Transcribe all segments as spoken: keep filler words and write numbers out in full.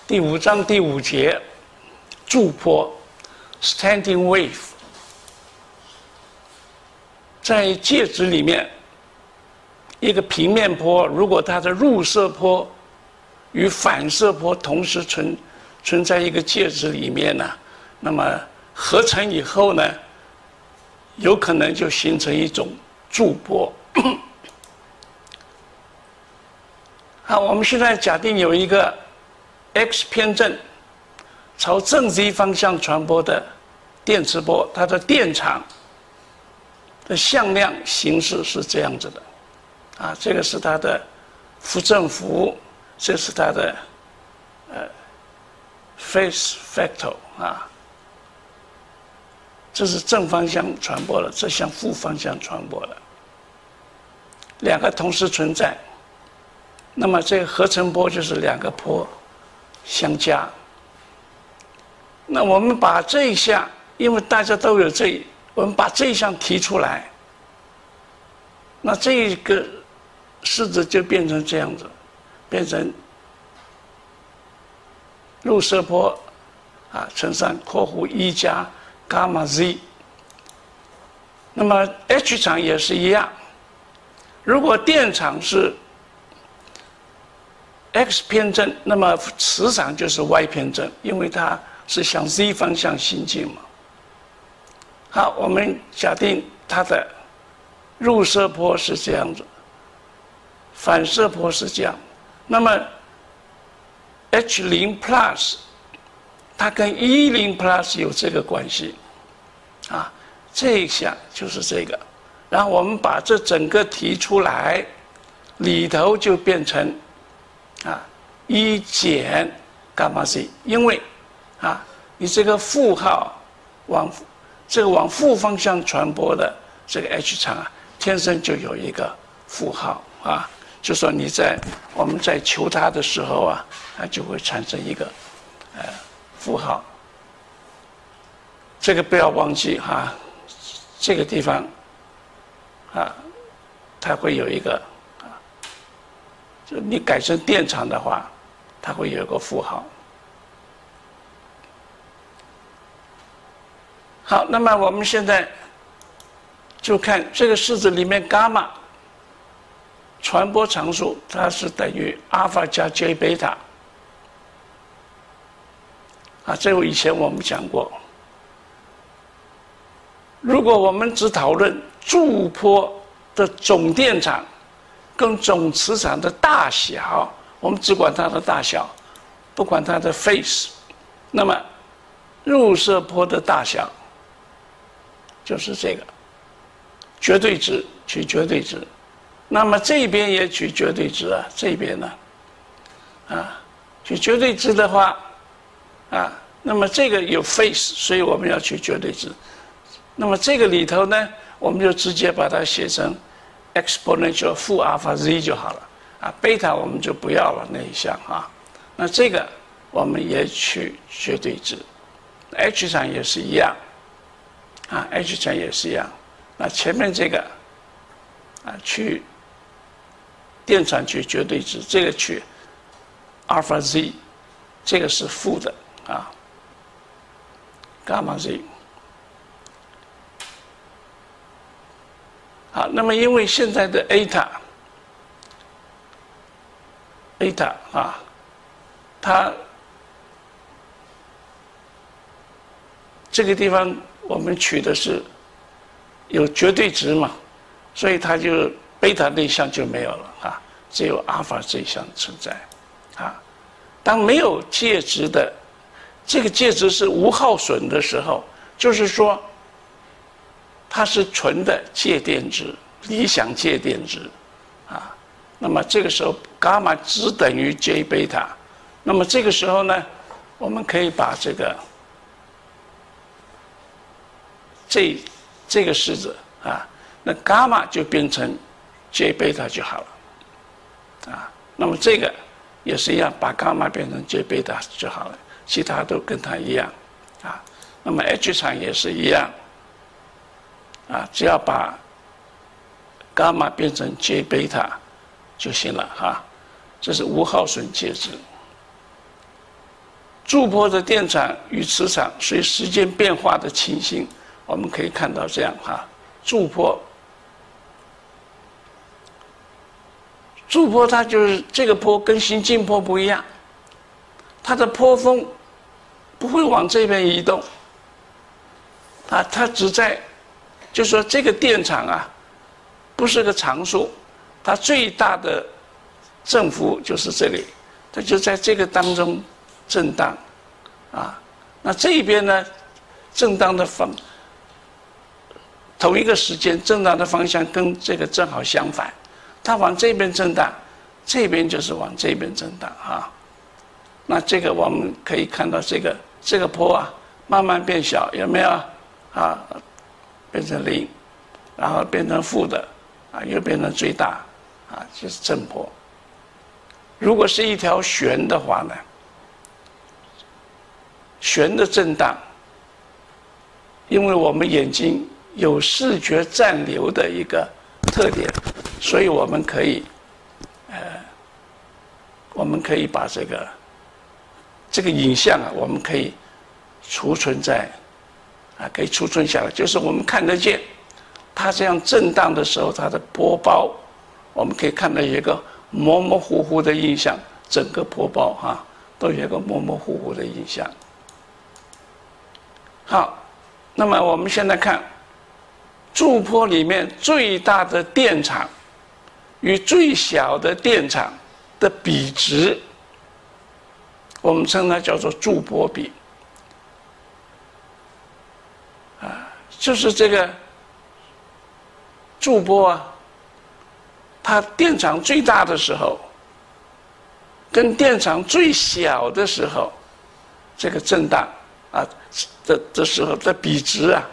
第五章第五节，驻波 （standing wave） 在介质里面，一个平面波，如果它的入射波与反射波同时存存在一个介质里面呢，那么合成以后呢，有可能就形成一种驻波。好，我们现在假定有一个 x 偏正朝正 z 方向传播的电磁波，它的电场的向量形式是这样子的，啊，这个是它的负正负，这是它的呃 phase vector 啊，这是正方向传播的，这向负方向传播的，两个同时存在，那么这个合成波就是两个波相加。那我们把这一项，因为大家都有这，我们把这一项提出来，那这个式子就变成这样子，变成入射波啊乘上括弧一加伽马 z。那么 H 场也是一样，如果电场是 x 偏正，那么磁场就是 y 偏正，因为它是向 z 方向行进嘛。好，我们假定它的入射波是这样子，反射波是这样，那么 H 零 plus 它跟 E 零 plus 有这个关系啊，这一项就是这个，然后我们把这整个提出来，里头就变成啊一减伽马 z， 因为啊你这个负号往这个往负方向传播的这个 H 场啊，天生就有一个负号啊，就说你在我们在求它的时候啊，它就会产生一个呃负号。这个不要忘记哈、啊，这个地方啊，它会有一个啊，就你改成电场的话，它会有一个负号。好，那么我们现在就看这个式子里面伽马传播常数，它是等于阿尔法加 J 贝塔。啊，这个以前我们讲过。如果我们只讨论驻波的总电场跟总磁场的大小，我们只管它的大小，不管它的 phase， 那么入射波的大小就是这个绝对值，取绝对值。那么这边也取绝对值啊，这边呢，啊，取绝对值的话，啊，那么这个有 phase， 所以我们要取绝对值。那么这个里头呢，我们就直接把它写成 exponential 负阿尔法 z 就好了啊，贝塔我们就不要了那一项啊。那这个我们也取绝对值 ，H 场也是一样啊 ，H 场也是一样。那前面这个啊，取电场取绝对值，这个取阿尔法 z， 这个是负的啊，伽马 z。好，那么因为现在的 eta eta 啊，它这个地方我们取的是有绝对值嘛，所以它就贝塔那一项就没有了啊，只有阿尔法这一项存在啊。当没有介质的这个介质是无耗损的时候，就是说它是纯的介电值，理想介电值啊。那么这个时候伽马只等于 J 贝塔，那么这个时候呢，我们可以把这个这这个式子啊，那伽马就变成 J 贝塔就好了啊。那么这个也是一样，把伽马变成 J 贝塔就好了，其他都跟它一样啊。那么 H 场也是一样啊，只要把伽马变成 J 贝塔。就行了哈，这是无耗损介质。 驻波的电场与磁场随时间变化的情形，我们可以看到这样哈，驻波，驻波它就是这个波跟行进波不一样，它的波峰不会往这边移动，啊，它只在，就说这个电场啊，不是个常数，它最大的振幅就是这里，它就在这个当中震荡，啊，那这一边呢，震荡的方，同一个时间震荡的方向跟这个正好相反，它往这边震荡，这边就是往这边震荡啊。那这个我们可以看到这个这个波啊，慢慢变小，有没有啊？变成零，然后变成负的，啊，又变成最大，啊，就是正波。如果是一条弦的话呢，弦的震荡，因为我们眼睛有视觉暂留的一个特点，所以我们可以，呃，我们可以把这个这个影像啊，我们可以储存在。啊，可以储存下来，就是我们看得见，它这样震荡的时候，它的波包，我们可以看到有一个模模糊糊的印象，整个波包哈、啊，都有一个模模糊糊的印象。好，那么我们现在看，驻波里面最大的电场与最小的电场的比值，我们称它叫做驻波比。就是这个驻波啊，它电场最大的时候，跟电场最小的时候，这个震荡啊的的时候的比值啊，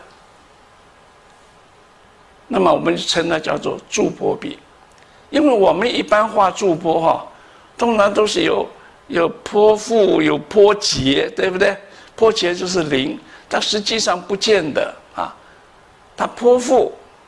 那么我们就称它叫做驻波比。因为我们一般画驻波哈，通常都是有有波幅有波节，对不对？波节就是零，但实际上不见得。啊，它波幅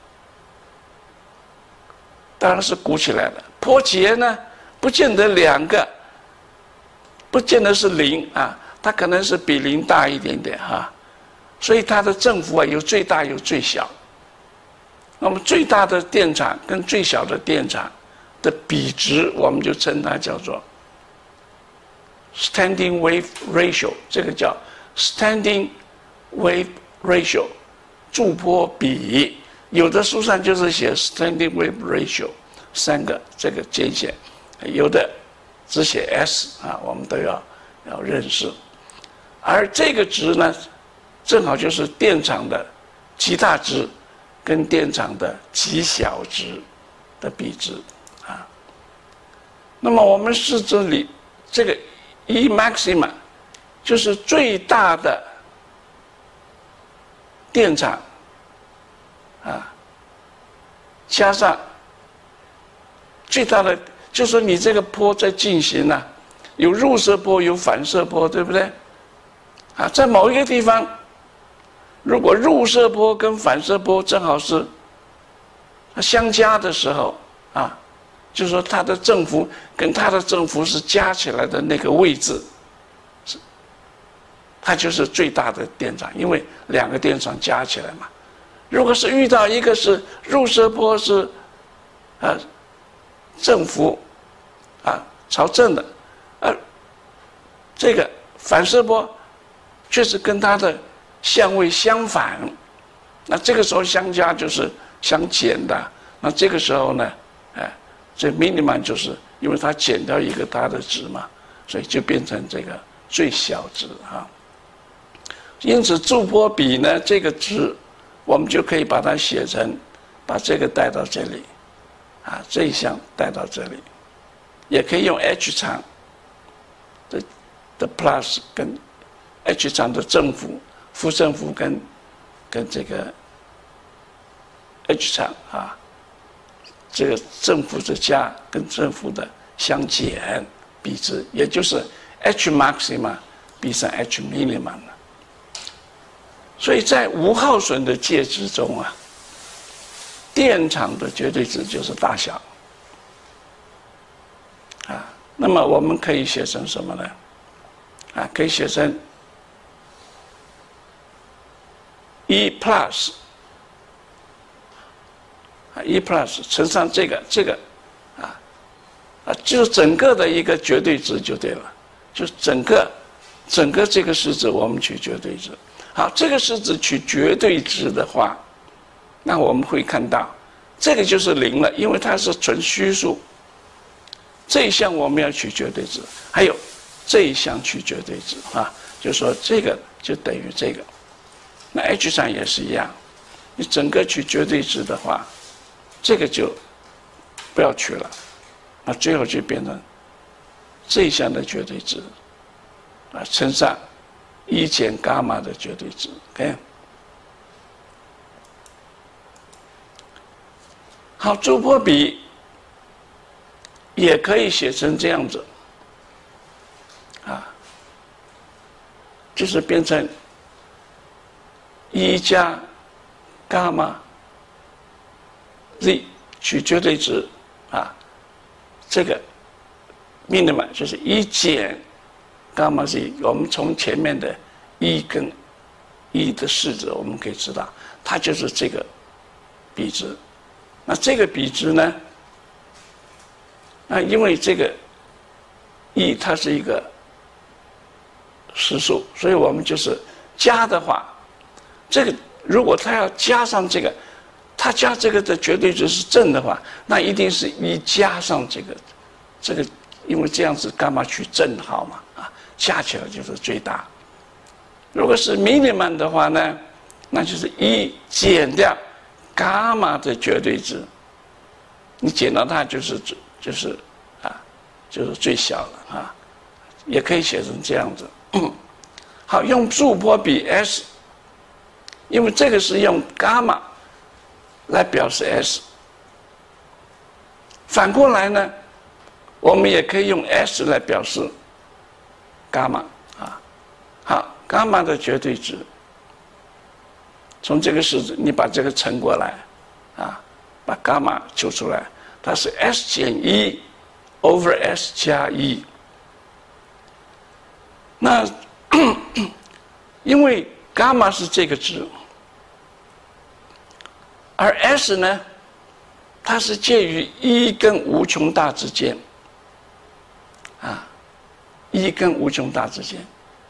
当然是鼓起来了，波节呢不见得两个，不见得是零啊，它可能是比零大一点点哈、啊，所以它的振幅啊有最大有最小。那么最大的电场跟最小的电场的比值，我们就称它叫做 standing wave ratio， 这个叫 standing wave ratio。驻波比，有的书上就是写 standing wave ratio 三个这个间线，有的只写 S 啊，我们都要要认识。而这个值呢，正好就是电场的极大值跟电场的极小值的比值啊。那么我们是这里这个 E maxima 就是最大的电场啊，加上最大的，就说你这个波在进行啊，有入射波，有反射波，对不对？啊，在某一个地方，如果入射波跟反射波正好是相加的时候啊，就是说它的振幅跟它的振幅是加起来的那个位置，是它就是最大的电场，因为两个电场加起来嘛。如果是遇到一个是入射波是啊振幅啊朝正的，而、啊、这个反射波却是跟它的相位相反，那这个时候相加就是相减的，那这个时候呢，哎，这 minimum 就是因为它减掉一个它的值嘛，所以就变成这个最小值啊。因此驻波比呢这个值，我们就可以把它写成，把这个带到这里，啊，这一项带到这里，也可以用 H 场的的 plus 跟 H 场的正负、负正负跟跟这个 H 场啊，这个正负的加跟正负的相减比值，也就是 H maxima 比上 H minimum 了。所以在无耗损的介质中啊，电场的绝对值就是大小啊。那么我们可以写成什么呢？ 啊，可以写成一 plus 啊，一 plus 乘上这个这个啊啊，就是整个的一个绝对值就对了，就是整个整个这个式子我们取绝对值。好，这个式子取绝对值的话，那我们会看到这个就是零了，因为它是纯虚数。这一项我们要取绝对值，还有这一项取绝对值啊，就是说这个就等于这个。那 H 上也是一样，你整个取绝对值的话，这个就不要取了，那最后就变成这一项的绝对值啊乘上一减伽马的绝对值 ，OK。好，朱波比也可以写成这样子，啊，就是变成一加伽马 z 取绝对值啊，这个 minima 就是一减伽马 z。我们从前面的一跟一的式子，我们可以知道，它就是这个比值。那这个比值呢？那因为这个 e 它是一个实数，所以我们就是加的话，这个如果它要加上这个，它加这个的绝对值是正的话，那一定是一加上这个，这个因为这样子伽马取正号嘛，啊，加起来就是最大。如果是 minimum 的话呢，那就是一减掉伽马的绝对值，你减到它就是就是啊，就是最小了啊，也可以写成这样子。好，用驻波比 S， 因为这个是用伽马来表示 S。反过来呢，我们也可以用 S 来表示伽马啊。好，伽马的绝对值。从这个式子，你把这个乘过来，啊，把伽马求出来，它是 S 减一 over S 加一。那因为伽马是这个值，而 S 呢，它是介于一跟无穷大之间，啊，一跟无穷大之间。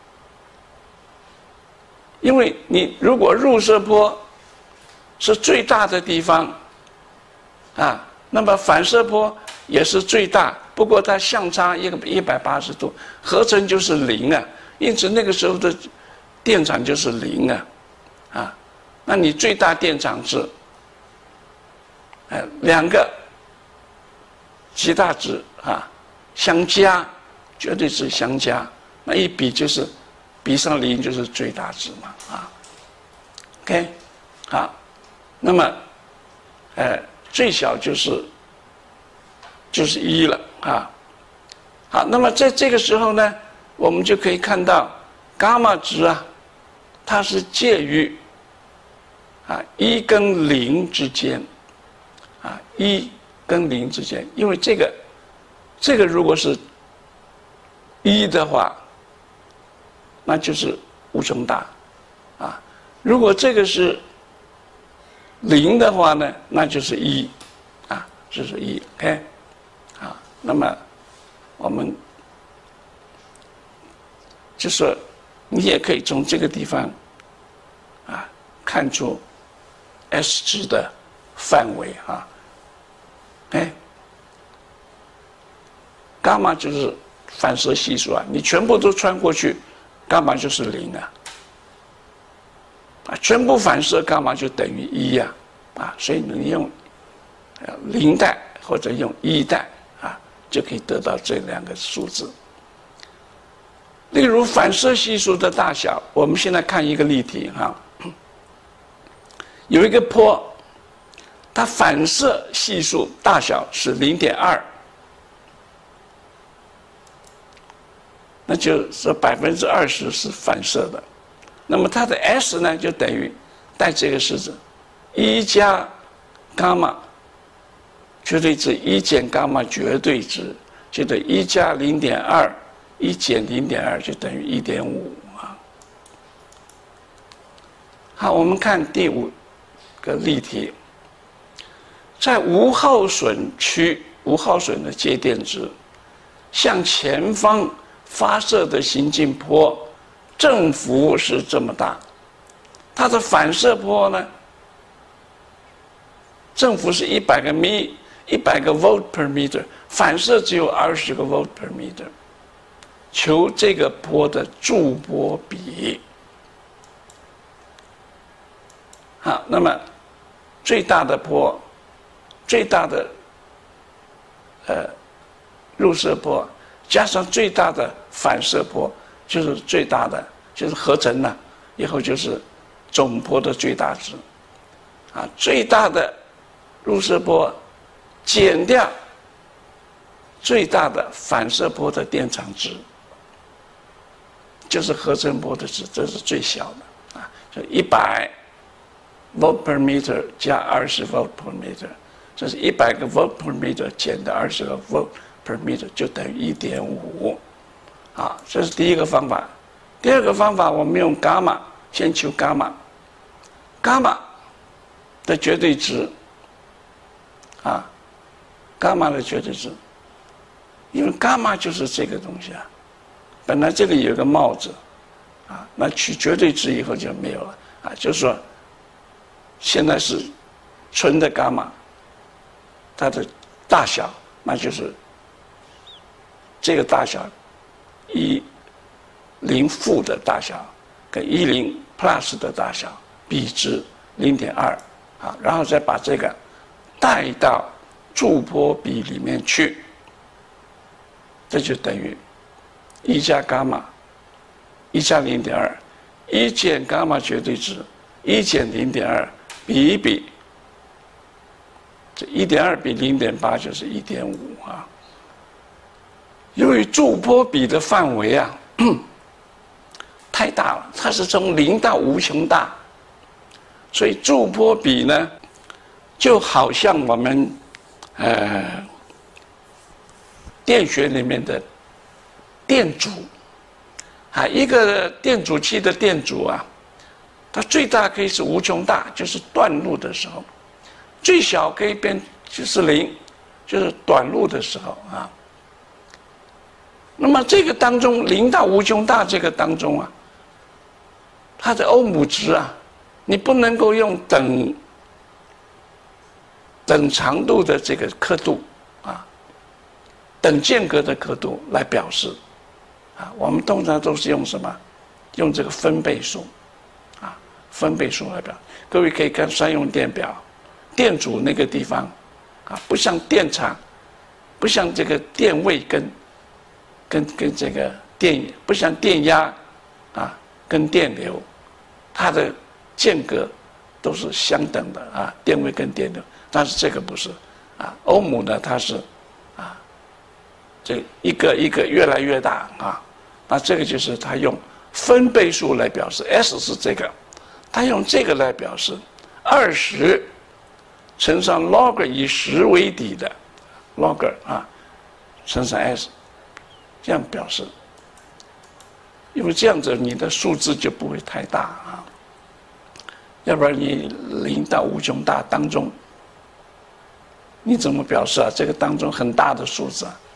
因为你如果入射波是最大的地方，啊，那么反射波也是最大，不过它相差一个一百八十度，合成就是零啊，因此那个时候的电场就是零啊，啊，那你最大电场是，呃，两个极大值啊相加，绝对值相加，那一比就是。比上零就是最大值嘛，啊 ，OK， 好，那么，呃，最小就是就是一了啊，好，那么在这个时候呢，我们就可以看到伽马值啊，它是介于啊一跟零之间，啊一跟零之间，因为这个这个如果是一的话。那就是无穷大，啊，如果这个是零的话呢，那就是一，啊，就是一 ，OK， 啊，那么我们就说你也可以从这个地方啊看出 S 值的范围啊，哎，伽马就是反射系数啊，你全部都穿过去。伽马就是零啊，啊，全部反射伽马就等于一呀，啊，所以你用零代或者用一代啊，就可以得到这两个数字。例如反射系数的大小，我们现在看一个例题哈，有一个波，它反射系数大小是零点二。那就是说百分之二十是反射的，那么它的 S 呢就等于带这个式子，一加伽马绝对值一减伽马绝对值，就等于一加零点二一减零点二就等于一点五啊。好，我们看第五个例题，在无耗损区，无耗损的接电值向前方发射的行进波振幅是这么大，它的反射波呢，振幅是一百个米，一百个 volt per meter， 反射只有二十个 volt per meter。求这个波的驻波比。好，那么最大的波，最大的呃入射波，加上最大的反射波，就是最大的，就是合成了以后就是总波的最大值。啊，最大的入射波减掉最大的反射波的电场值，就是合成波的值，这是最小的啊，就一百 volt per meter 加二十 volt per meter， 这是一百个 volt per meter 减的二十个 volt per meter 就等于一点五，啊，这是第一个方法。第二个方法，我们用伽马，先求伽马，伽马的绝对值，啊，伽马的绝对值，因为伽马就是这个东西啊。本来这里有个帽子，啊，那取绝对值以后就没有了，啊，就是说，现在是纯的伽马，它的大小，那就是这个大小，一零负的大小跟一零 plus 的大小比值零点二，啊，然后再把这个带到驻波比里面去，这就等于一加伽马，一加零点二，一减伽马绝对值，一减零点二，比一比，这一点二比零点八就是一点五啊。由于驻波比的范围啊太大了，它是从零到无穷大，所以驻波比呢，就好像我们呃电学里面的电阻啊，一个电阻器的电阻啊，它最大可以是无穷大，就是断路的时候；最小可以变就是零，就是短路的时候啊。那么这个当中，零到无穷大这个当中啊，它的欧姆值啊，你不能够用等等长度的这个刻度啊，等间隔的刻度来表示。啊，我们通常都是用什么？用这个分贝数，啊，分贝数来表。各位可以看商用电表，电阻那个地方，啊，不像电场，不像这个电位跟跟跟这个电，不像电压，啊，跟电流，它的间隔都是相等的啊，电位跟电流。但是这个不是，啊，欧姆呢，它是，啊，这一个一个越来越大啊。那这个就是他用分贝数来表示 ，S 是这个，他用这个来表示二十乘上 log 以十为底的 log 啊，乘上 S， 这样表示，因为这样子你的数字就不会太大啊，要不然你零到无穷大当中，你怎么表示啊？这个当中很大的数字啊。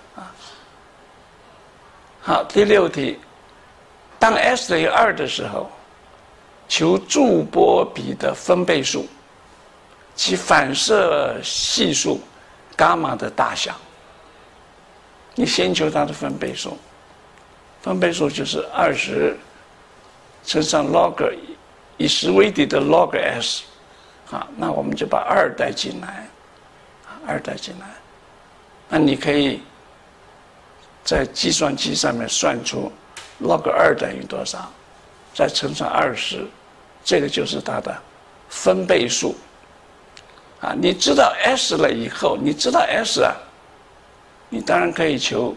好，第六题，当 S 等于二的时候，求驻波比的分贝数，其反射系数伽马的大小。你先求它的分贝数，分贝数就是二十乘上 log 以十为底的 log S， 啊，那我们就把二带进来，二带进来，那你可以在计算机上面算出 log 二等于多少，再乘上二十，这个就是它的分贝数。啊，你知道 S 了以后，你知道 S 啊，你当然可以求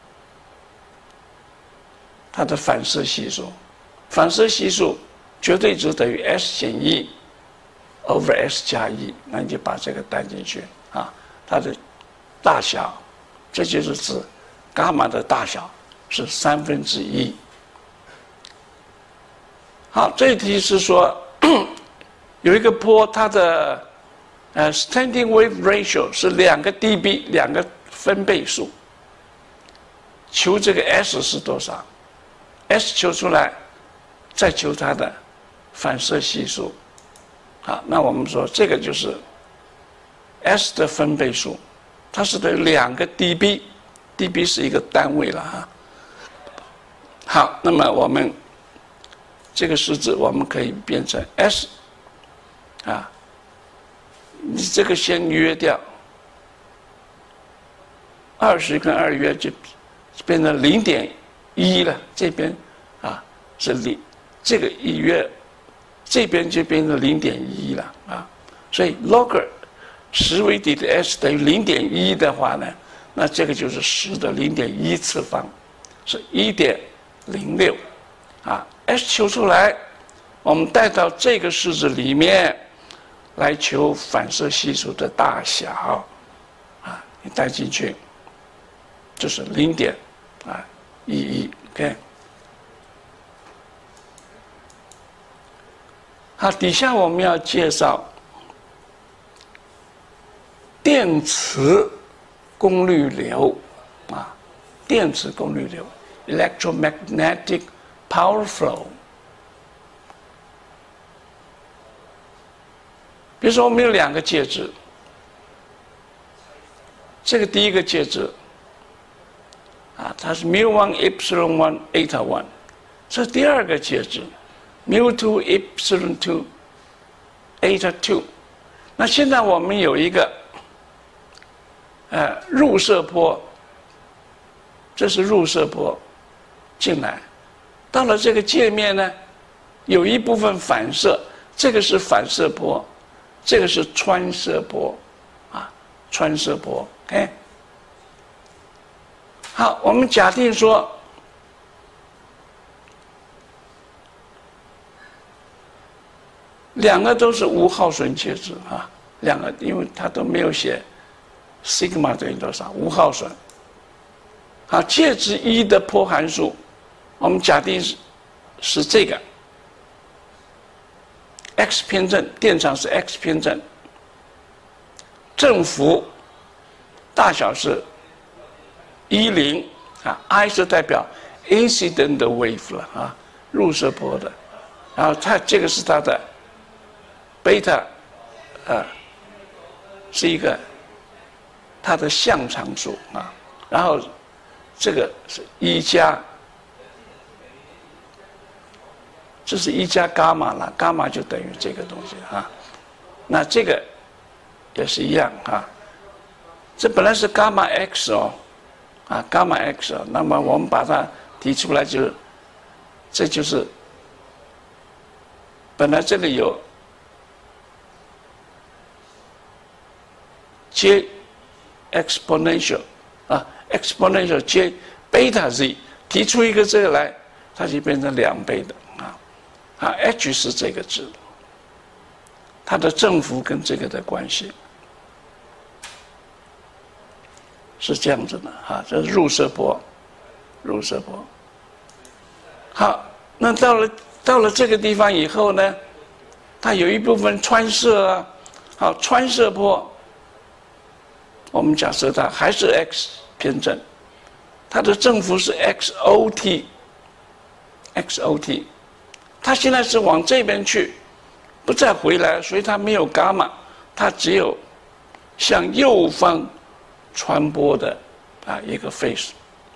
它的反射系数。反射系数绝对值等于 S 减一 over S 加一，那你就把这个带进去啊，它的大小，这就是指伽马的大小是三分之一。好，这一题是说有一个波，它的呃 standing wave ratio 是两个 dB， 两个分贝数。求这个 S 是多少 ？S 求出来，再求它的反射系数。好，那我们说这个就是 S 的分贝数，它是的两个 dB，dB 是一个单位了哈。好，那么我们这个式子我们可以变成 S 啊，你这个先约掉，二十跟二约就变成零点一了，这边啊是零，这个一约，这边就变成零点一了啊，所以 log 十为底的 S 等于零点一的话呢，那这个就是十的零点一次方，是一点零六啊。S 求出来，我们带到这个式子里面来求反射系数的大小啊，你带进去就是零点啊一一 ，OK。好，底下我们要介绍电磁功率流啊，电磁功率流 （electromagnetic power flow）。比如说，我们有两个介质，这个第一个介质啊，它是 mu one epsilon one eta one， 这是第二个介质 mu two epsilon two eta two。那现在我们有一个呃入射波，这是入射波进来，到了这个界面呢，有一部分反射，这个是反射波。这个是穿射波，啊，穿射波 ，OK。好，我们假定说，两个都是无耗损介质啊，两个因为它都没有写 sigma 等于多少，无耗损。好，介质一的波函数，我们假定是是这个。x 偏振，电场是 x 偏振，振幅大小是一零啊 ，I 是代表 incident wave 了啊，入射波的，然后它这个是它的贝塔，啊，是一个它的相常数啊，然后这个是一加。这是一加伽马了，伽马就等于这个东西啊。那这个也是一样啊。这本来是伽马 x 哦，啊，伽马 x 哦。那么我们把它提出来就，这就是本来这里有 j exponential 啊 ，exponential j 贝塔 z， 提出一个这个来，它就变成两倍的。啊 ，h 是这个值，它的振幅跟这个的关系是这样子的啊，这是入射波，入射波。好，那到了到了这个地方以后呢，它有一部分穿射啊，好，穿射波，我们假设它还是 x 偏振，它的振幅是 xot，xot。它现在是往这边去，不再回来，所以它没有伽马，它只有向右方传播的啊一个 phase。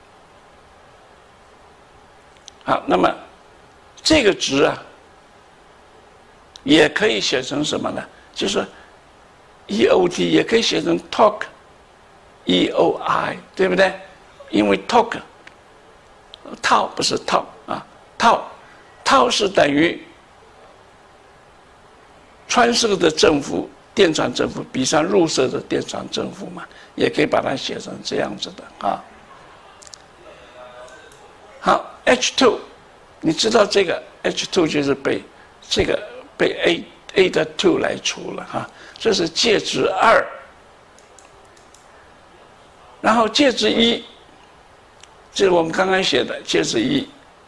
好，那么这个值啊，也可以写成什么呢？就是 E O T 也可以写成 torque E O I， 对不对？因为 torque 套不是套啊，套。套是等于穿射的振幅，电场振幅比上入射的电场振幅嘛，也可以把它写成这样子的啊。好 ，H 二， 你知道这个 H 二 就是被这个被 A A 的二来除了哈，这是介质二，然后介质一这是我们刚刚写的介质一，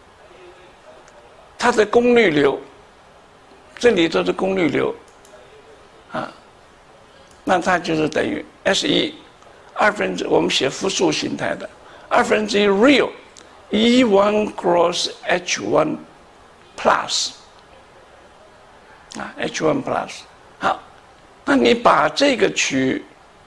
它的功率流，这里头的功率流，啊，那它就是等于 S 一二分之我们写复数形态的二分之一 real E one cross H one plus 啊 H one plus 好，那你把这个取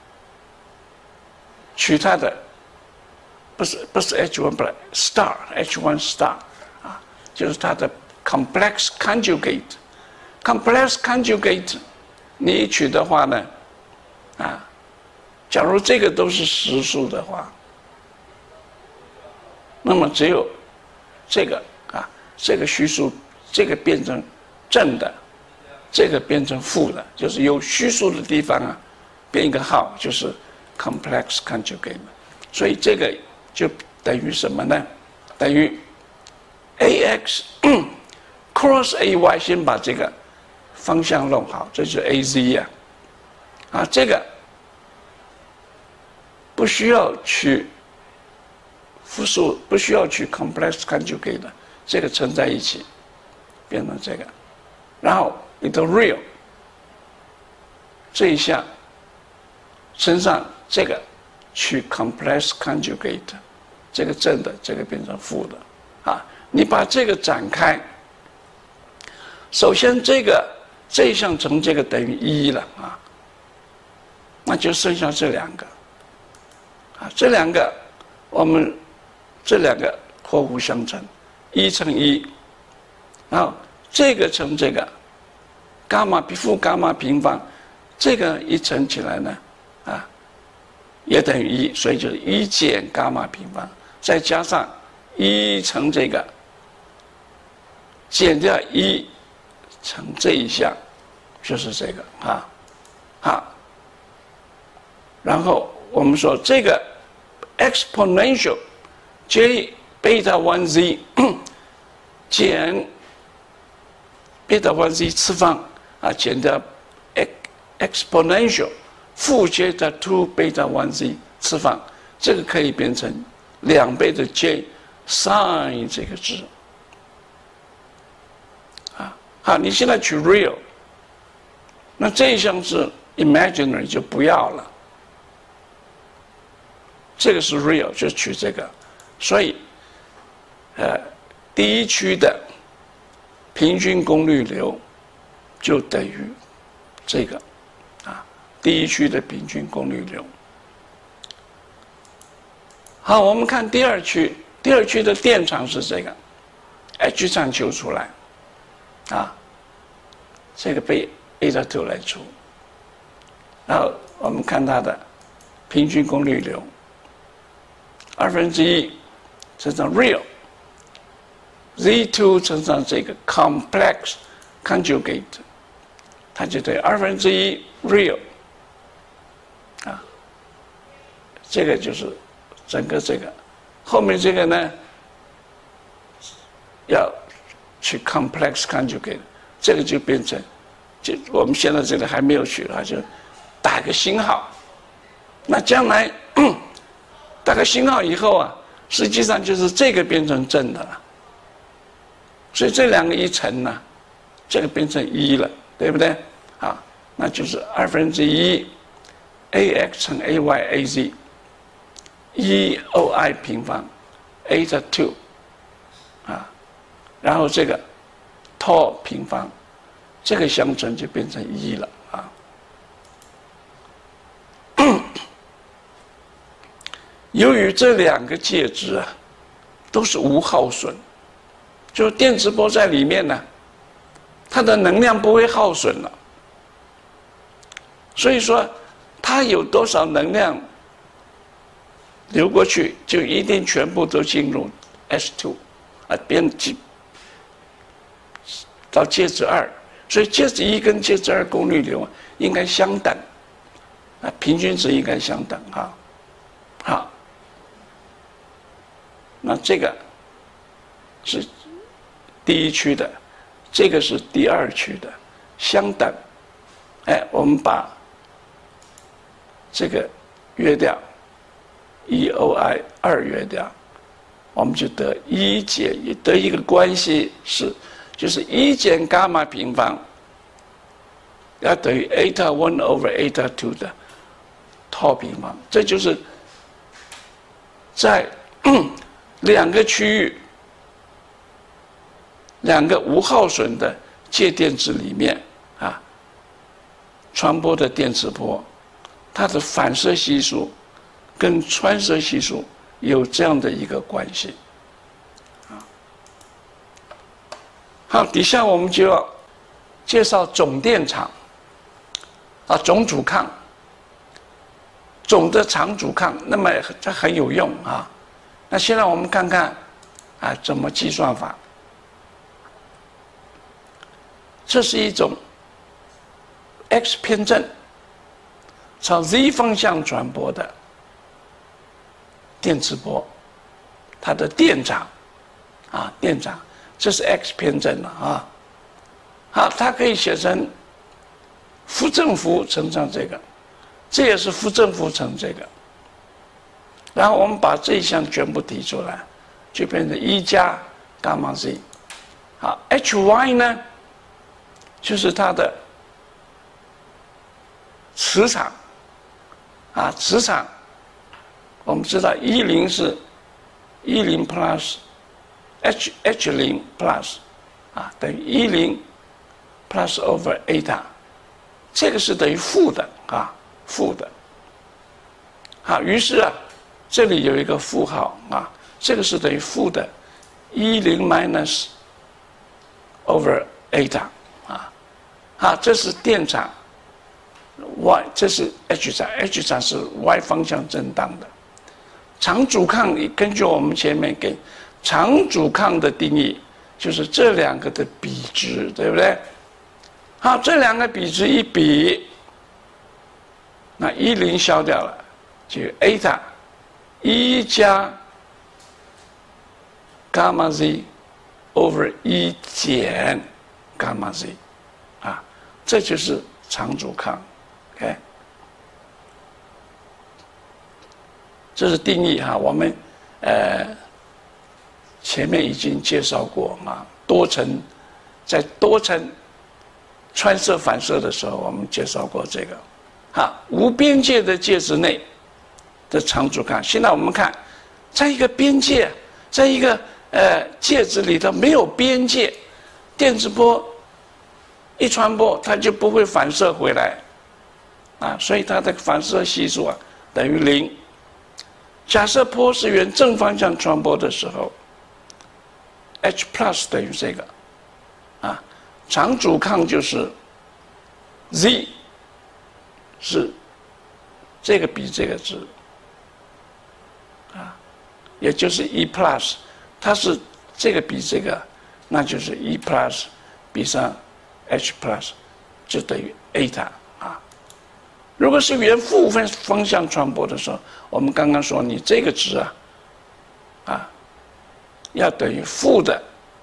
取它的不是不是 H one plus star H one star 啊，就是它的 complex conjugate complex conjugate 你一取的话呢啊，假如这个都是实数的话，那么只有这个啊，这个虚数，这个变成正的，这个变成负的，就是有虚数的地方啊，变一个号就是 complex conjugate。所以这个就等于什么呢？等于 ax cross ay， 先把这个方向弄好，这就是 az 呀、啊，啊，这个不需要取。复数不需要取 complex conjugate 的，这个乘在一起，变成这个，然后你的 real 这一项乘上这个取 complex conjugate， 这个正的，这个变成负的，啊，你把这个展开，首先这个这一项乘这个等于一了啊，那就剩下这两个，啊，这两个我们。这两个或互相乘，一乘一，然后这个乘这个，伽马负伽马平方，这个一乘起来呢，啊，也等于一，所以就是一减伽马平方，再加上一乘这个，减掉一乘这一项，就是这个啊，好，然后我们说这个 exponential。J 贝塔 one z 减贝塔 one z 次方啊，减掉 exponential 负 J 的 two 贝塔 one z 次方，这个可以变成两倍的 J sin 这个值啊。好，你现在取 real， 那这一项是 imaginary 就不要了，这个是 real 就取这个。所以，呃，第一区的平均功率流就等于这个啊，第一区的平均功率流。好，我们看第二区，第二区的电场是这个 H 场求出来啊，这个被 eta two 来除，然后我们看它的平均功率流二分之一。乘上 real z two 乘上这个 complex conjugate， 它就等于二分之一 real 啊，这个就是整个这个后面这个呢要去 complex conjugate， 这个就变成就我们现在这里还没有取了，就打个星号，那将来打个星号以后啊。实际上就是这个变成正的了，所以这两个一乘呢，这个变成一了，对不对？啊，那就是二分之一 ax 乘 ay az 一 oi 平方 eta two 啊，然后这个 tau 平方，这个相乘就变成一了啊。由于这两个介质啊，都是无耗损，就是电磁波在里面呢，它的能量不会耗损了。所以说，它有多少能量流过去，就一定全部都进入 S two 啊，变到介质二，所以介质一跟介质二功率流应该相等，啊，平均值应该相等啊，好。那这个是第一区的，这个是第二区的，相等。哎，我们把这个约掉，一 O I 二约掉， 我们就得一减得一个关系是，就是一减伽马平方要等于 eta one over eta two 的 tau 平方，这就是在两个区域、两个无耗损的介电子里面啊，传播的电磁波，它的反射系数跟穿射系数有这样的一个关系。啊，好，底下我们就要介绍总电场啊，总阻抗。总的场阻抗，那么这很有用啊。那现在我们看看啊，怎么计算法？这是一种 X 偏振朝 Z 方向传播的电磁波，它的电场啊，电场，这是 X 偏振了啊。好，它可以写成负正负乘上这个。这也是负正负乘这个，然后我们把这一项全部提出来，就变成一加伽马 Z。好 ，H Y 呢，就是它的磁场啊，磁场，我们知道一零是一零 plus H H 零 plus 啊，等于一零 plus over eta， 这个是等于负的啊。负的，好，于是啊，这里有一个负号啊，这个是等于负的，一零 minus over eta 啊，好，这是电场 y， 这是 H 场 ，H 场是 y 方向震荡的。场阻抗根据我们前面给场阻抗的定义，就是这两个的比值，对不对？好，这两个比值一比。那一零消掉了，就 eta 一加伽马 z over 一减伽马 z 啊，这就是场阻抗 ，OK， 这是定义哈，我们呃前面已经介绍过啊，多层在多层穿射反射的时候，我们介绍过这个。啊，无边界的介质内的场阻抗。现在我们看，在一个边界，在一个呃介质里头没有边界，电磁波一传播，它就不会反射回来，啊，所以它的反射系数啊等于零。假设波是沿正方向传播的时候 ，H plus 等于这个，啊，场阻抗就是 Z。是这个比这个值啊，也就是一 plus， 它是这个比这个，那就是一 plus 比上 H plus 就等于 eta 啊。如果是沿负分方向传播的时候，我们刚刚说你这个值啊啊要等于负的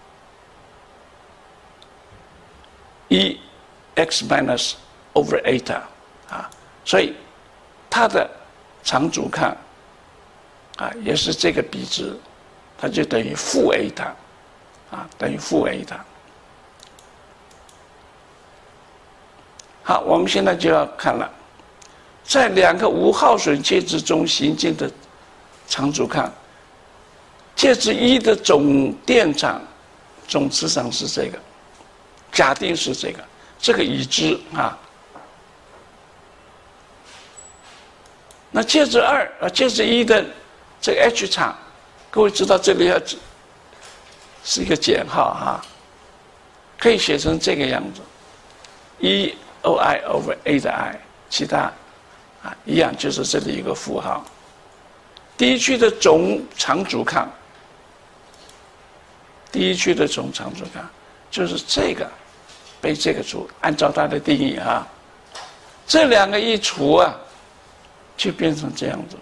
一 x minus over eta。啊，所以它的场阻抗啊也是这个比值，它就等于负 eta， 啊，等于负 eta。好，我们现在就要看了，在两个无耗损介质中行进的场阻抗，介质一的总电场、总磁场是这个，假定是这个，这个已知啊。那介质二啊，介质一的这个 H 场，各位知道这里要是一个减号啊，可以写成这个样子，一 O I over A 的 I， 其他啊一样，就是这里一个负号。第一区的总场阻抗，第一区的总场阻抗就是这个被这个除，按照它的定义啊，这两个一除啊。就变成这样子，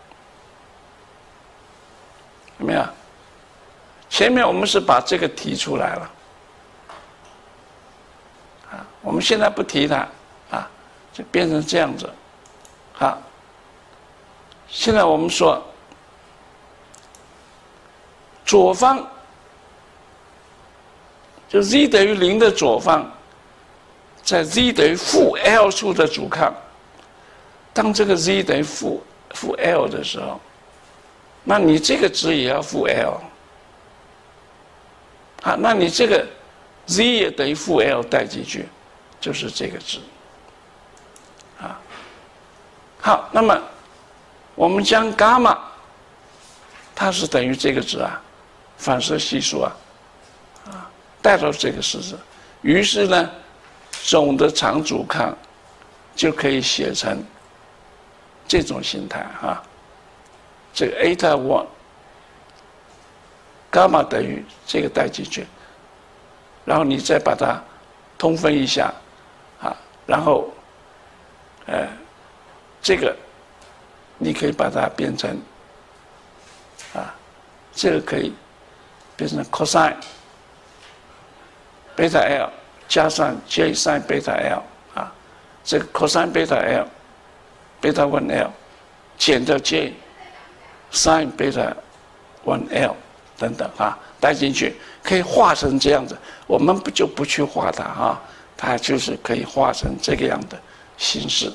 有没有？前面我们是把这个提出来了，啊，我们现在不提它，啊，就变成这样子，好。现在我们说， 左方就 z 等于零的左方，在 z 等于负 l 处的阻抗。当这个 z 等于负负 l 的时候，那你这个值也要负 l。好，那你这个 z 也等于负 l 带进去，就是这个值。啊，好，那么我们将伽马，它是等于这个值啊，反射系数啊，啊，带到这个式子，于是呢，总的场阻抗就可以写成这种形态啊，这个 eta one， 伽马等于这个带进去，然后你再把它通分一下，啊，然后，呃，这个你可以把它变成，啊，这个可以变成 cosine 贝塔 l 加上 j sin 贝塔 l 啊，这个 cosine 贝塔 l 贝塔 one l 减掉 j sin 贝塔 one l 等等啊，带进去可以画成这样子，我们不就不去画它啊，它就是可以画成这个样的形式。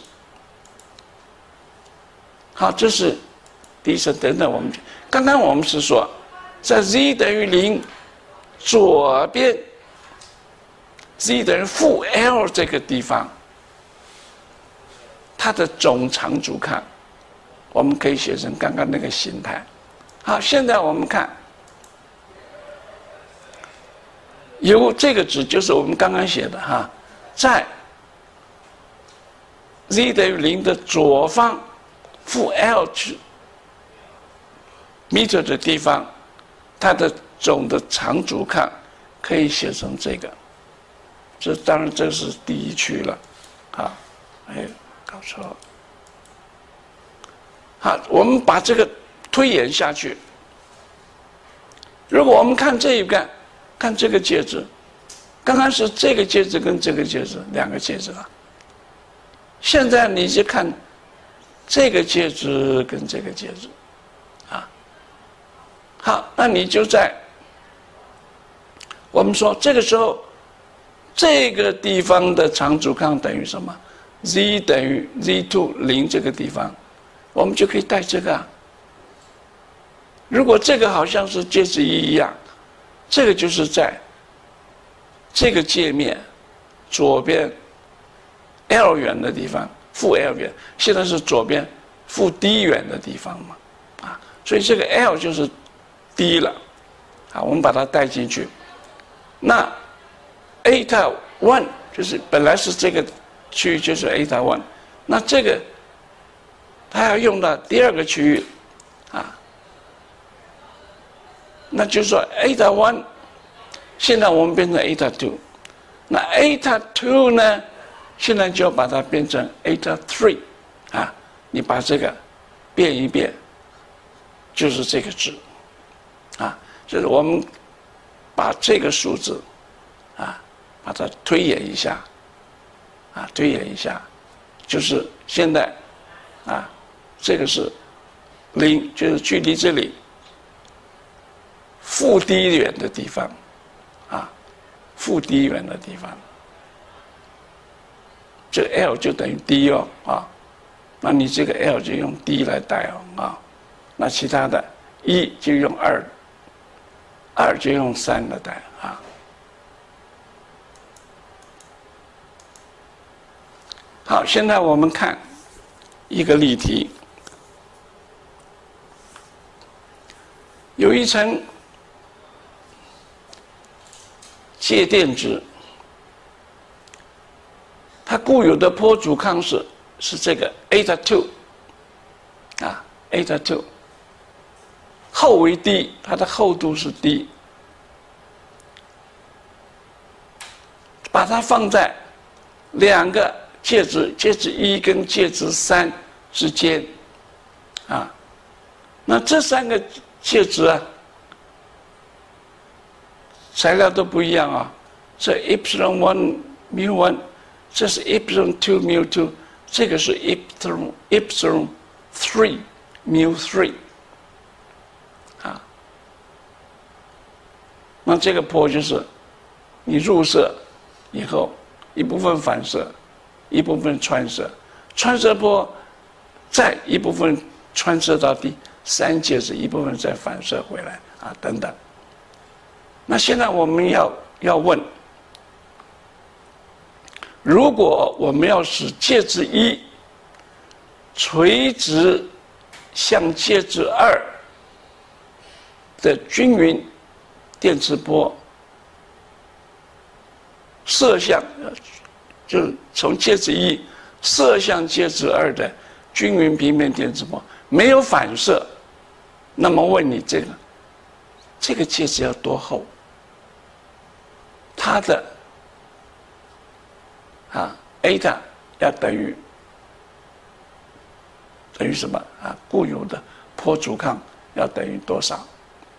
好，这是第一层。等等，我们刚刚我们是说，在 z 等于零左边 z 等于负 l 这个地方，它的总场阻抗，我们可以写成刚刚那个形态。好，现在我们看，由这个值就是我们刚刚写的哈，在 z 等于零的左方负 l meter 的地方，它的总的场阻抗可以写成这个。这当然这是第一区了，啊，哎，搞错了。好，我们把这个推演下去。如果我们看这一个，看这个介质，刚刚是这个介质跟这个介质两个介质了，现在你就看这个介质跟这个介质，啊，好，那你就在我们说这个时候，这个地方的场阻抗等于什么 ？z 等于 z two 零这个地方，我们就可以带这个啊。如果这个好像是介质一一样，这个就是在这个界面左边 l 远的地方，负 l 远，现在是左边负 d 远的地方嘛，啊，所以这个 l 就是 d 了，啊，我们把它带进去，那 eta one 就是本来是这个区域就是 eta one， 那这个它要用到第二个区域，啊。那就是说 eta one， 现在我们变成 eta two， 那 eta two 呢，现在就要把它变成 eta three， 啊，你把这个变一变，就是这个值，啊，就是我们把这个数字，啊，把它推演一下，啊，推演一下，就是现在，啊，这个是零，就是距离这里。负 d 远的地方，啊，负 d 远的地方，这 l 就等于 d 哦，啊，那你这个 l 就用 d 来代哦，啊，那其他的一就用二，二就用三来代啊。好，现在我们看一个例题，有一层介电子，它固有的波阻抗是是这个 eta two， 啊 eta two， 厚为 d， 它的厚度是 d， 把它放在两个介质，介质一跟介质三之间，啊，那这三个介质啊。材料都不一样啊，这 epsilon one mu one， 这是 epsilon two mu two， 这个是 epsilon epsilon three mu three， 啊， 那这个波就是你入射以后，一部分反射，一部分穿射，穿射波再一部分穿射到第三介质，一部分再反射回来啊，等等。那现在我们要要问，如果我们要使介质一垂直向介质二的均匀电磁波射向，就是从介质一射向介质二的均匀平面电磁波没有反射，那么问你这个这个介质要多厚？它的啊 eta 要等于等于什么啊？固有的波阻抗要等于多少？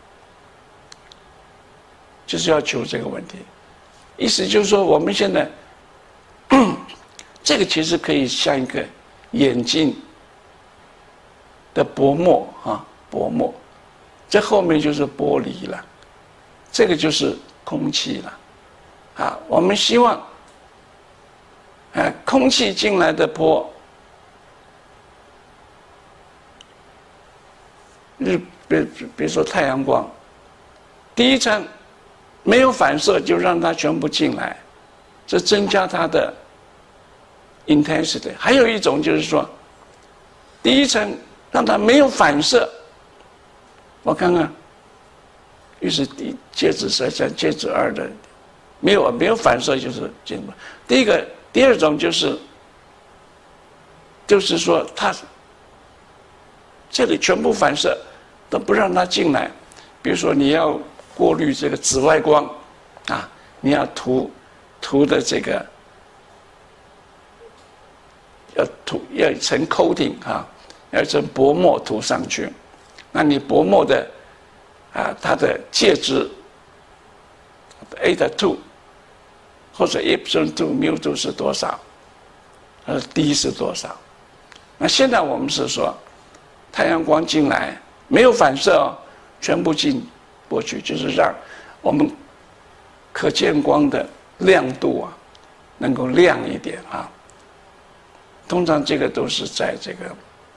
就是要求这个问题。意思就是说，我们现在这个其实可以像一个眼镜的薄膜啊，薄膜，这后面就是玻璃了，这个就是空气了。啊，我们希望，啊，空气进来的波，日比比如说太阳光，第一层没有反射，就让它全部进来，这增加它的 intensity。还有一种就是说，第一层让它没有反射，我看看，于是第介质射向介质二的。没有没有反射就是进入。第一个，第二种就是，就是说它这里全部反射都不让它进来。比如说你要过滤这个紫外光啊，你要涂涂的这个要涂要一层 coating 啊，要一层薄膜涂上去。那你薄膜的啊，它的介质 eta two。或者 epsilon two mu two 是多少？呃 ，d 是多少？那现在我们是说，太阳光进来没有反射哦，全部进过去，就是让我们可见光的亮度啊能够亮一点啊。通常这个都是在这个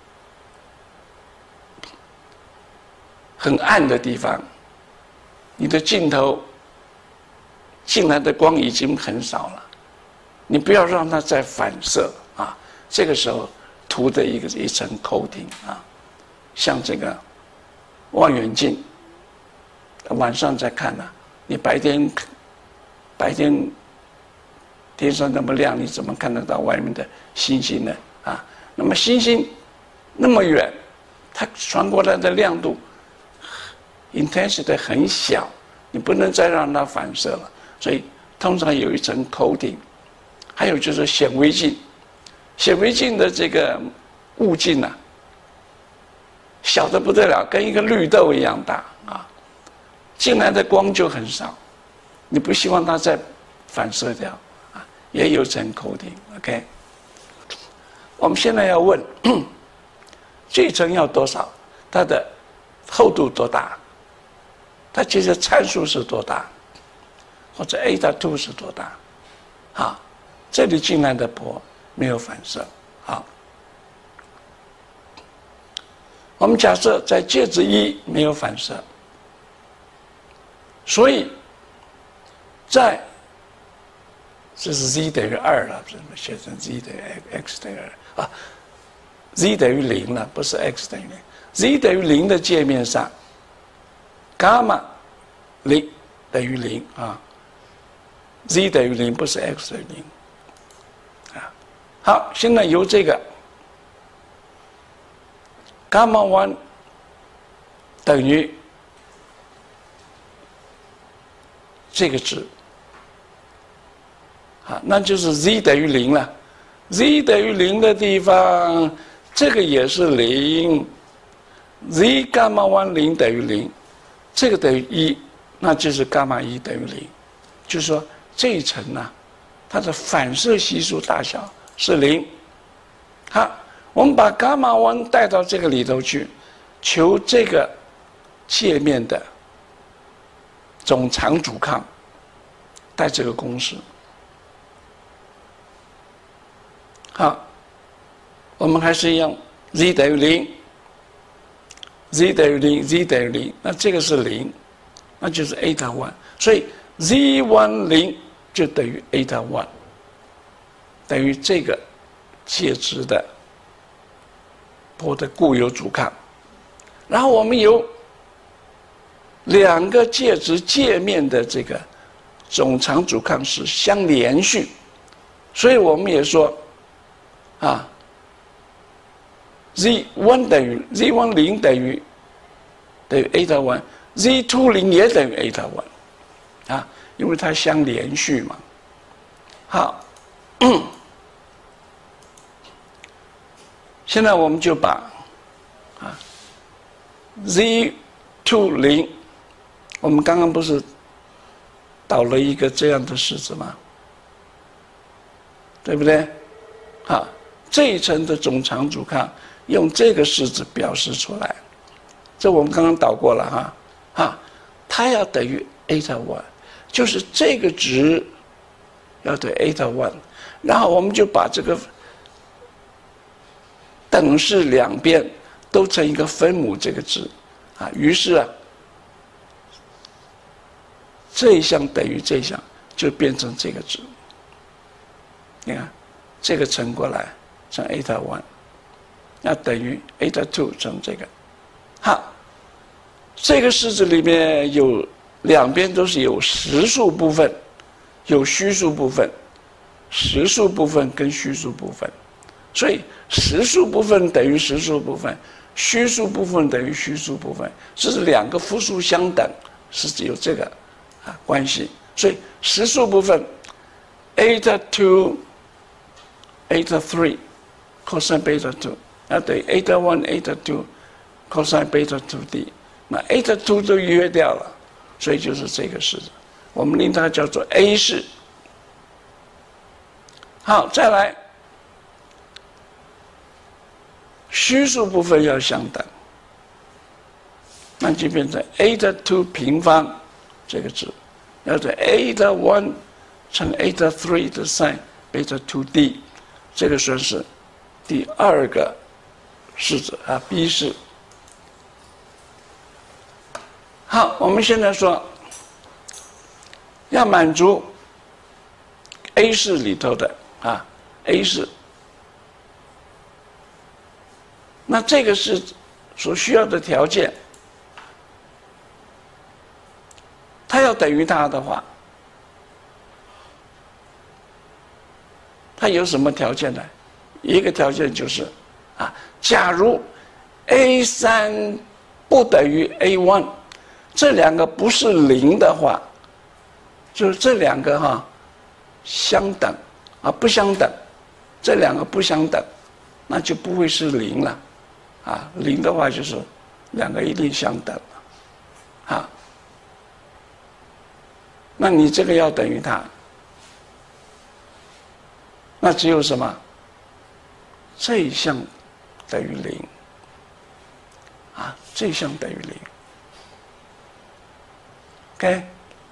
很暗的地方，你的镜头进来的光已经很少了，你不要让它再反射啊。这个时候涂的一个一层 coating 啊，像这个望远镜，晚上再看呢、啊，你白天白天天上那么亮，你怎么看得到外面的星星呢？啊，那么星星那么远，它传过来的亮度 intensity 很小，你不能再让它反射了。所以通常有一层 coating， 还有就是显微镜，显微镜的这个物镜啊，小的不得了，跟一个绿豆一样大啊，进来的光就很少，你不希望它再反射掉啊，也有层 coating。OK， 我们现在要问，这一层要多少？它的厚度多大？它其实参数是多大？或者 eta two 是多大？好，这里进来的波没有反射。好，我们假设在介质一没有反射，所以在这是 z 等于二了，怎么写成 z 等于 x 等于二啊 ？z 等于零了，不是 x 等于零。z 等于零的界面上，伽马零等于零啊。z 等于零，不是 x 等于零，啊，好，现在由这个伽马 one 等于这个值，啊，那就是 z 等于零了。z 等于零的地方，这个也是零 ，z 伽马 one 零等于零，这个等于一，那就是伽马一等于零，就是说。这一层呢、啊，它的反射系数大小是零。好，我们把伽马 one 带到这个里头去，求这个界面的总长阻抗带这个公式。好，我们还是一样 ，z 等于零 ，z 等于零 ，z 等于零，那这个是零，那就是 eta one， 所以 z one 零就等于 eta one， 等于这个介质的波的固有阻抗。然后我们有两个介质界面的这个总长阻抗是相连续，所以我们也说啊 ，z one 等于 z one 零等于等于 eta one，z two 零也等于 eta one， 啊，因为它相连续嘛。好，现在我们就把啊 z two 零，我们刚刚不是导了一个这样的式子吗？对不对？好，这一层的总长阻抗用这个式子表示出来，这我们刚刚导过了哈，哈，它要等于 eta one， 就是这个值要对 eta one， 然后我们就把这个等式两边都成一个分母这个值，啊，于是啊，这一项等于这一项就变成这个值，你看。这个乘过来乘 eta one， 那等于 eta two 乘这个。好，这个式子里面有两边都是有实数部分，有虚数部分，实数部分跟虚数部分，所以实数部分等于实数部分，虚数部分等于虚数部分，这是两个复数相等，是有这个啊关系。所以实数部分 eta two。eta three cosine beta two， 那等于 eta one eta two cosine beta two d， 那 eta two 都约掉了，所以就是这个式子，我们令它叫做 A 式。好，再来，虚数部分要相等，那就变成 eta two 平方这个值，要等于 eta one 乘 eta three 的 sin beta two d。这个算是第二个式子啊 ，B 式。好，我们现在说要满足 A 式里头的啊 A 式，那这个是所需要的条件，它要等于它的话。它有什么条件呢？一个条件就是，啊，假如 A 三 不等于 A 一， 这两个不是零的话，就是这两个哈相等啊不相等，这两个不相等，那就不会是零了，啊，零的话就是两个一定相等了，啊，那你这个要等于它。那只有什么？这一项等于零，啊，这一项等于零。OK，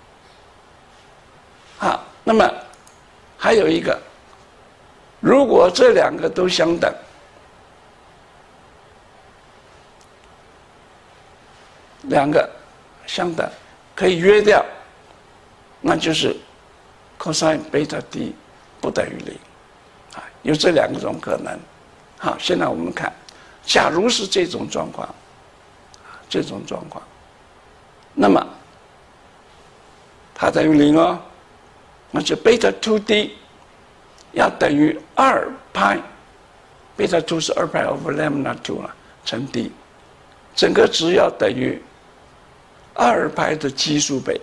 好，那么还有一个，如果这两个都相等，两个相等可以约掉，那就是 cosine beta d 不等于零。有这两种可能，好，现在我们看，假如是这种状况，这种状况，那么它等于零哦，那就 beta two d 要等于二派 ，beta two 是二派 over lambda two 了，乘 d， 整个值要等于二派的奇数倍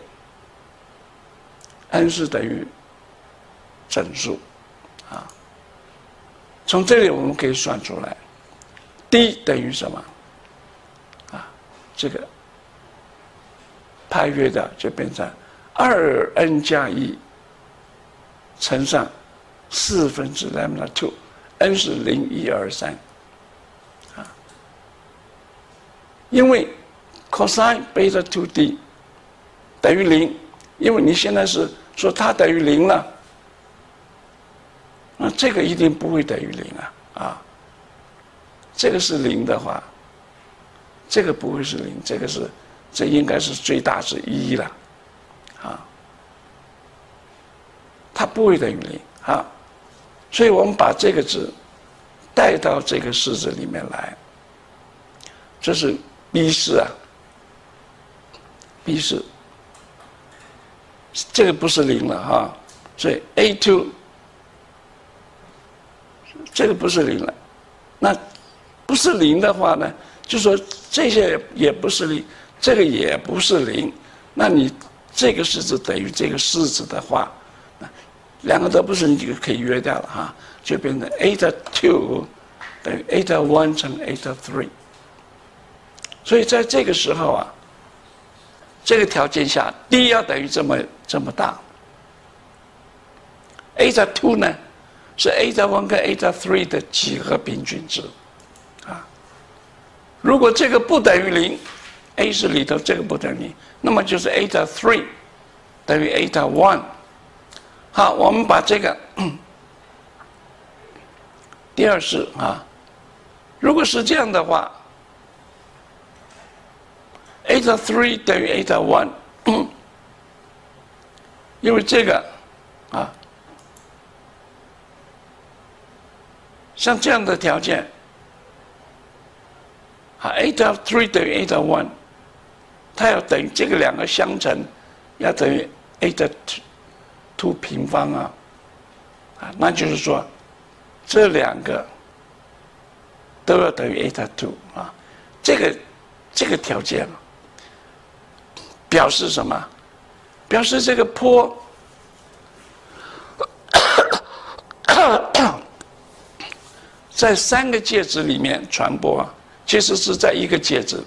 ，n 是等于整数，啊。从这里我们可以算出来 ，d 等于什么？啊，这个派约的就变成二 n 加一乘上四分之 lambda two，n 是零一二三，啊，因为 cosine beta two d 等于零，因为你现在是说它等于零了，那这个一定不会等于零啊啊！这个是零的话，这个不会是零，这个是这应该是最大是一了啊，它不会等于零啊，所以我们把这个值带到这个式子里面来，这是 B 式啊 ，B 式。这个不是零了哈，所以 A 二 这个不是零了，那不是零的话呢，就说这些也不是零，这个也不是零，那你这个式子等于这个式子的话，两个都不是，你就可以约掉了哈，就变成 eta two 等于 eta one 乘 eta three， 所以在这个时候啊。这个条件下 ，d 要等于这么这么大 ，eta two 呢是 eta one 跟 eta three 的几何平均值，啊，如果这个不等于零 ，a 是里头这个不等于零，那么就是 eta three 等于 eta one。好，我们把这个第二式啊，如果是这样的话。eta three 等于 eta one， 因为这个啊，像这样的条件，啊 eta three 等于 eta one， 它要等于这个两个相乘，要等于 eta two 平方啊，啊，那就是说这两个都要等于 eta two 啊，这个这个条件。表示什么？表示这个波在三个介质里面传播，其实是在一个介质，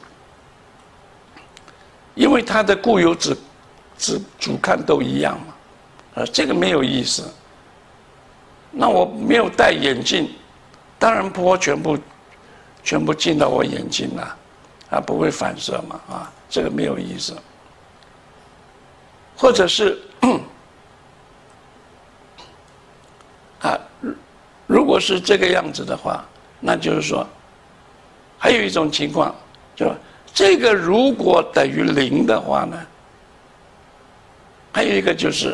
因为它的固有子子主看都一样嘛，呃，这个没有意思。那我没有戴眼镜，当然波全部全部进到我眼睛了，啊，不会反射嘛，啊，这个没有意思。或者是啊，如果是这个样子的话，那就是说，还有一种情况，就这个如果等于零的话呢，还有一个就是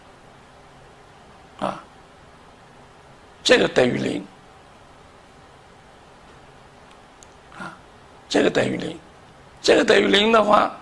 啊，这个等于零啊，这个等于零，这个等于零的话。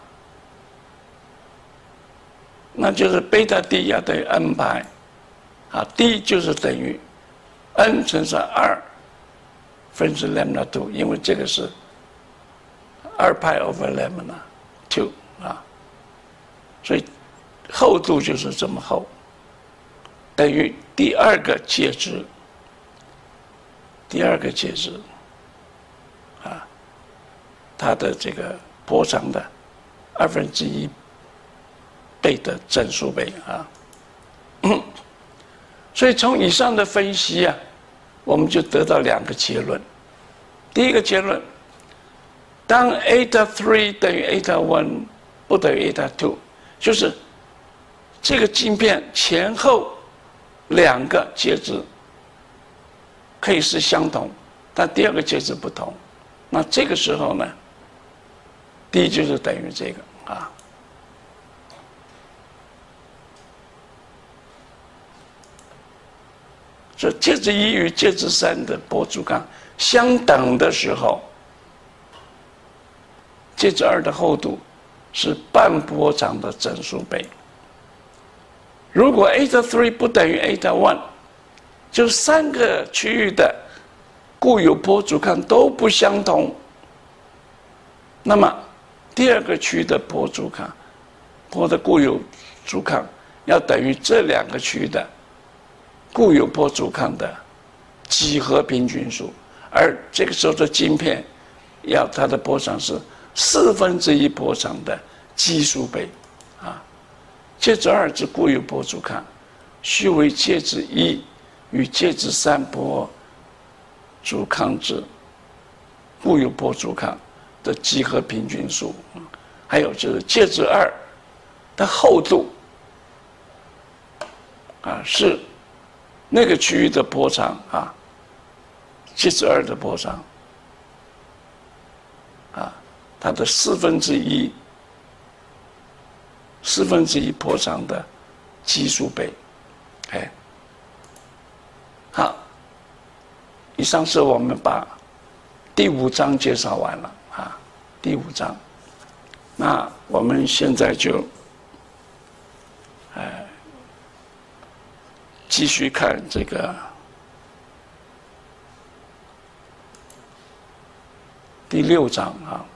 那就是贝塔 d 要等于 n 派，啊 ，d 就是等于 n 乘上二分之 lambda two， 因为这个是二派 over lambda two 啊，所以厚度就是这么厚，等于第二个介质，第二个介质，啊，它的这个波长的二分之一。倍的整数倍啊，所以从以上的分析啊，我们就得到两个结论。第一个结论，当 eta three 等于 eta one 不等于 eta two， 就是这个镜片前后两个介质可以是相同，但第二个介质不同。那这个时候呢 ，d 就是等于这个啊。所以介质一与介质三的波阻抗相等的时候，介质二的厚度是半波长的整数倍。如果 eta three 不等于 eta one， 就三个区域的固有波阻抗都不相同，那么第二个区域的波阻抗，波的固有阻抗要等于这两个区域的固有波阻抗的几何平均数，而这个时候的镜片要它的波长是四分之一波长的奇数倍，啊，介质二之固有波阻抗，须为介质一与介质三波阻抗之固有波阻抗的几何平均数，还有就是介质二的厚度啊，是那个区域的波长啊，七十二的波长啊，它的四分之一，四分之一波长的奇数倍，哎，好，以上是我们把第五章介绍完了啊，第五章，那我们现在就，哎。继续看这个第六章啊。